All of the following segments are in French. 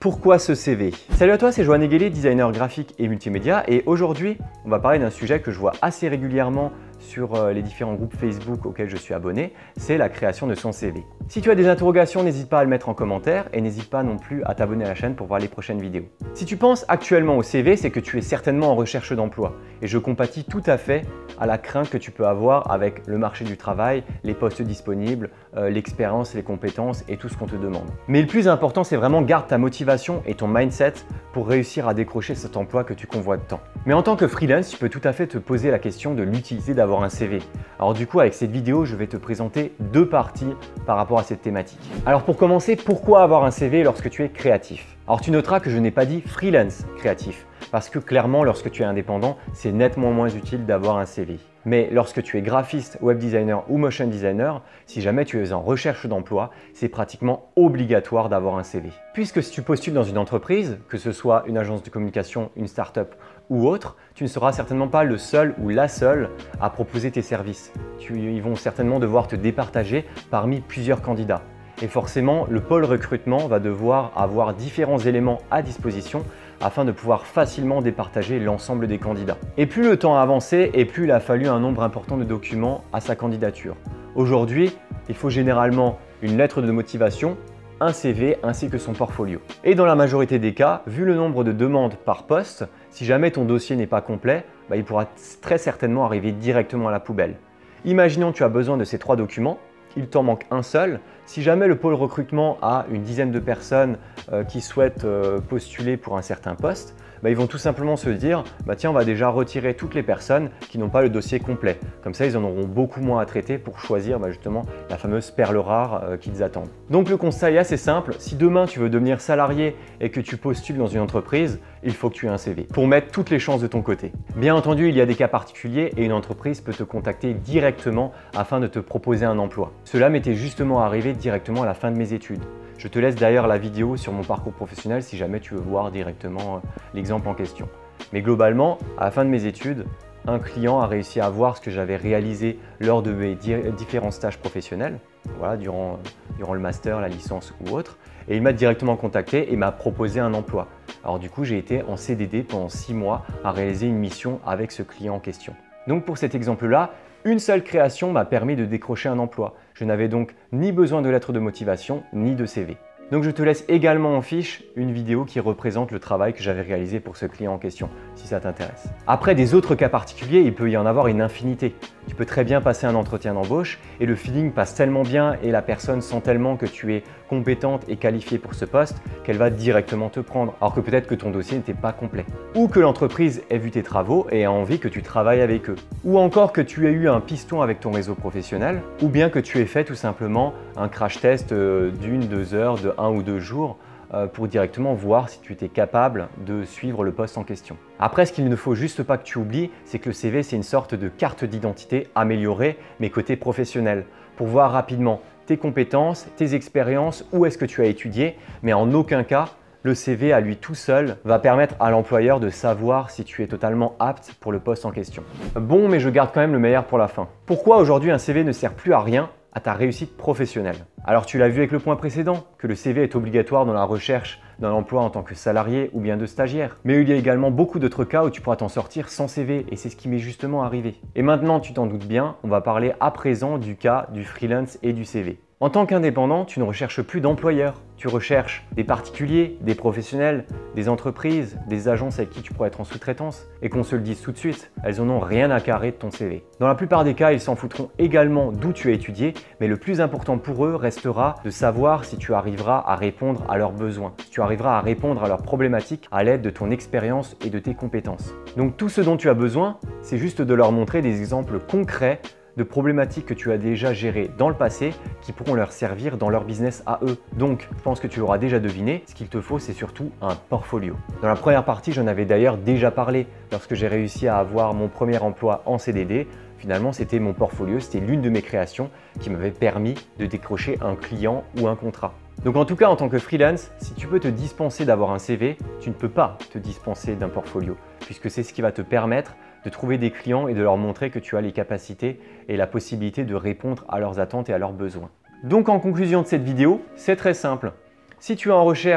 Pourquoi ce CV? Salut à toi, c'est Johan Eguelé, designer graphique et multimédia, et aujourd'hui, on va parler d'un sujet que je vois assez régulièrement sur les différents groupes Facebook auxquels je suis abonné, c'est la création de son CV. Si tu as des interrogations, n'hésite pas à le mettre en commentaire et n'hésite pas non plus à t'abonner à la chaîne pour voir les prochaines vidéos. Si tu penses actuellement au CV, c'est que tu es certainement en recherche d'emploi et je compatis tout à fait à la crainte que tu peux avoir avec le marché du travail, les postes disponibles, l'expérience, les compétences et tout ce qu'on te demande. Mais le plus important, c'est vraiment garde ta motivation et ton mindset pour réussir à décrocher cet emploi que tu convoites tant. Mais en tant que freelance, tu peux tout à fait te poser la question de l'utilité d'avoir un CV. Alors du coup, avec cette vidéo, je vais te présenter deux parties par rapport à cette thématique. Alors pour commencer, pourquoi avoir un CV lorsque tu es créatif? Alors tu noteras que je n'ai pas dit freelance créatif, parce que clairement, lorsque tu es indépendant, c'est nettement moins utile d'avoir un CV. Mais lorsque tu es graphiste, web designer ou motion designer, si jamais tu es en recherche d'emploi, c'est pratiquement obligatoire d'avoir un CV. Puisque si tu postules dans une entreprise, que ce soit une agence de communication, une start-up ou autre, tu ne seras certainement pas le seul ou la seule à proposer tes services. Ils vont certainement devoir te départager parmi plusieurs candidats. Et forcément, le pôle recrutement va devoir avoir différents éléments à disposition afin de pouvoir facilement départager l'ensemble des candidats. Et plus le temps a avancé et plus il a fallu un nombre important de documents à sa candidature. Aujourd'hui, il faut généralement une lettre de motivation, un CV ainsi que son portfolio. Et dans la majorité des cas, vu le nombre de demandes par poste, si jamais ton dossier n'est pas complet, il pourra très certainement arriver directement à la poubelle. Imaginons que tu as besoin de ces trois documents, il t'en manque un seul. Si jamais le pôle recrutement a une dizaine de personnes qui souhaitent postuler pour un certain poste, ils vont tout simplement se dire tiens, on va déjà retirer toutes les personnes qui n'ont pas le dossier complet. Comme ça, ils en auront beaucoup moins à traiter pour choisir justement la fameuse perle rare qu'ils attendent. Donc le constat est assez simple. Si demain tu veux devenir salarié et que tu postules dans une entreprise, il faut que tu aies un CV pour mettre toutes les chances de ton côté. Bien entendu, il y a des cas particuliers et une entreprise peut te contacter directement afin de te proposer un emploi. Cela m'était justement arrivé directement à la fin de mes études. Je te laisse d'ailleurs la vidéo sur mon parcours professionnel si jamais tu veux voir directement l'exemple en question. Mais globalement, à la fin de mes études, un client a réussi à voir ce que j'avais réalisé lors de mes différents stages professionnels, durant le master, la licence ou autre, et il m'a directement contacté et m'a proposé un emploi. Alors du coup, j'ai été en CDD pendant 6 mois à réaliser une mission avec ce client en question. Donc pour cet exemple-là, une seule création m'a permis de décrocher un emploi. Je n'avais donc ni besoin de lettre de motivation, ni de CV. Donc je te laisse également en fiche une vidéo qui représente le travail que j'avais réalisé pour ce client en question, si ça t'intéresse. Après, des autres cas particuliers, il peut y en avoir une infinité. Tu peux très bien passer un entretien d'embauche et le feeling passe tellement bien et la personne sent tellement que tu es compétente et qualifiée pour ce poste qu'elle va directement te prendre, alors que peut-être que ton dossier n'était pas complet. Ou que l'entreprise ait vu tes travaux et a envie que tu travailles avec eux. Ou encore que tu aies eu un piston avec ton réseau professionnel, ou bien que tu aies fait tout simplement un crash test d'une, 2 heures, de 1 ou 2 jours pour directement voir si tu étais capable de suivre le poste en question. Après, ce qu'il ne faut juste pas que tu oublies, c'est que le CV, c'est une sorte de carte d'identité améliorée, mais côté professionnel, pour voir rapidement tes compétences, tes expériences, où est-ce que tu as étudié, mais en aucun cas, le CV à lui tout seul va permettre à l'employeur de savoir si tu es totalement apte pour le poste en question. Bon, mais je garde quand même le meilleur pour la fin. Pourquoi aujourd'hui un CV ne sert plus à rien à ta réussite professionnelle? Alors tu l'as vu avec le point précédent, que le CV est obligatoire dans la recherche d'un emploi en tant que salarié ou bien de stagiaire. Mais il y a également beaucoup d'autres cas où tu pourras t'en sortir sans CV et c'est ce qui m'est justement arrivé. Et maintenant, tu t'en doutes bien, on va parler à présent du cas du freelance et du CV. En tant qu'indépendant, tu ne recherches plus d'employeur. Tu recherches des particuliers, des professionnels, des entreprises, des agences avec qui tu pourrais être en sous-traitance. Et qu'on se le dise tout de suite, elles n'en ont rien à carrer de ton CV. Dans la plupart des cas, ils s'en foutront également d'où tu as étudié, mais le plus important pour eux restera de savoir si tu arriveras à répondre à leurs besoins, si tu arriveras à répondre à leurs problématiques à l'aide de ton expérience et de tes compétences. Donc tout ce dont tu as besoin, c'est juste de leur montrer des exemples concrets de problématiques que tu as déjà gérées dans le passé qui pourront leur servir dans leur business à eux. Donc, je pense que tu l'auras déjà deviné, ce qu'il te faut, c'est surtout un portfolio. Dans la première partie, j'en avais d'ailleurs déjà parlé lorsque j'ai réussi à avoir mon premier emploi en CDD. Finalement, c'était mon portfolio, c'était l'une de mes créations qui m'avait permis de décrocher un client ou un contrat. Donc en tout cas, en tant que freelance, si tu peux te dispenser d'avoir un CV, tu ne peux pas te dispenser d'un portfolio, puisque c'est ce qui va te permettre de trouver des clients et de leur montrer que tu as les capacités et la possibilité de répondre à leurs attentes et à leurs besoins. Donc en conclusion de cette vidéo, c'est très simple. Si tu es en recherche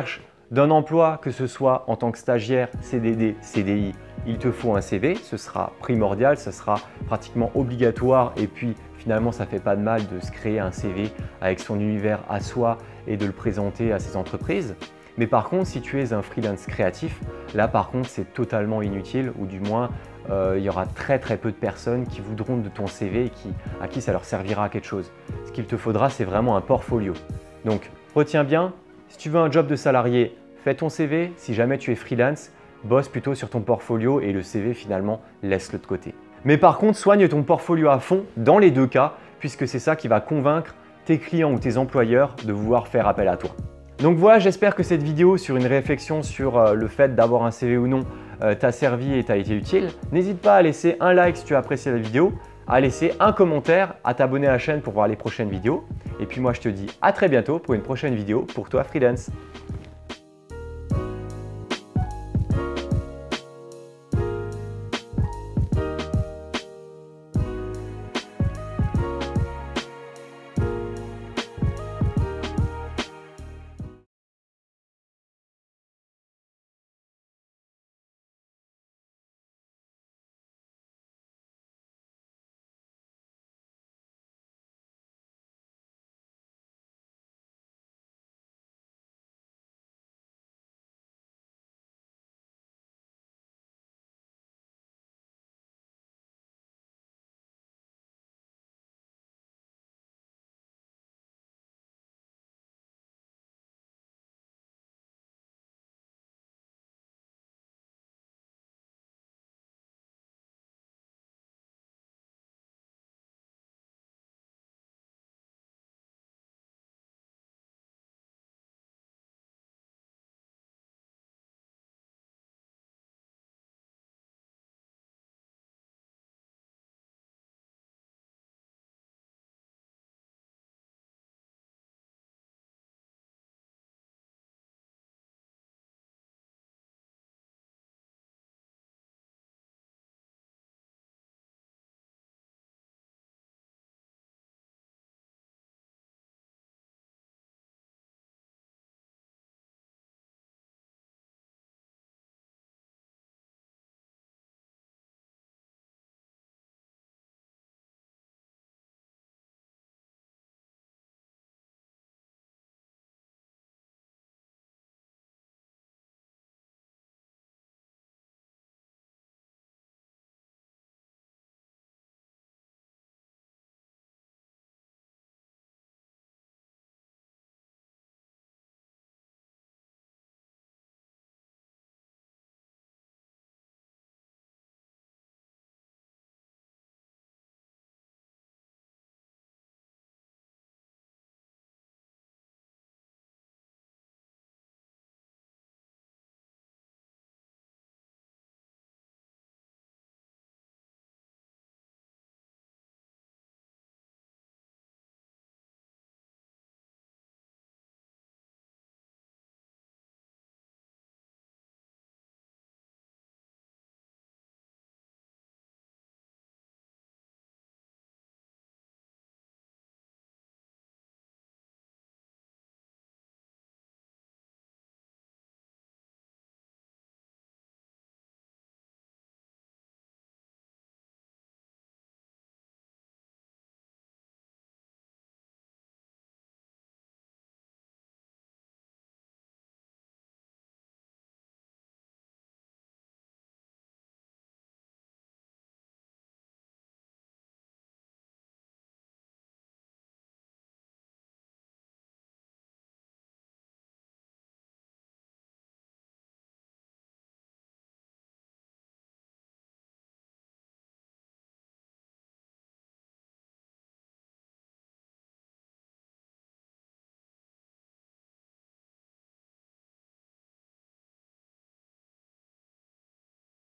d'un emploi, que ce soit en tant que stagiaire, CDD, CDI, il te faut un CV, ce sera primordial, ce sera pratiquement obligatoire et puis finalement ça ne fait pas de mal de se créer un CV avec son univers à soi et de le présenter à ses entreprises. Mais par contre, si tu es un freelance créatif, là par contre c'est totalement inutile ou du moins il y aura très peu de personnes qui voudront de ton CV et à qui ça leur servira à quelque chose. Ce qu'il te faudra, c'est vraiment un portfolio. Donc retiens bien, si tu veux un job de salarié, fais ton CV. Si jamais tu es freelance, bosse plutôt sur ton portfolio et le CV finalement laisse-le de côté. Mais par contre, soigne ton portfolio à fond dans les deux cas puisque c'est ça qui va convaincre tes clients ou tes employeurs de vouloir faire appel à toi. Donc voilà, j'espère que cette vidéo sur une réflexion sur le fait d'avoir un CV ou non t'a servi et t'a été utile. N'hésite pas à laisser un like si tu as apprécié la vidéo, à laisser un commentaire, à t'abonner à la chaîne pour voir les prochaines vidéos. Et puis moi je te dis à très bientôt pour une prochaine vidéo pour toi freelance.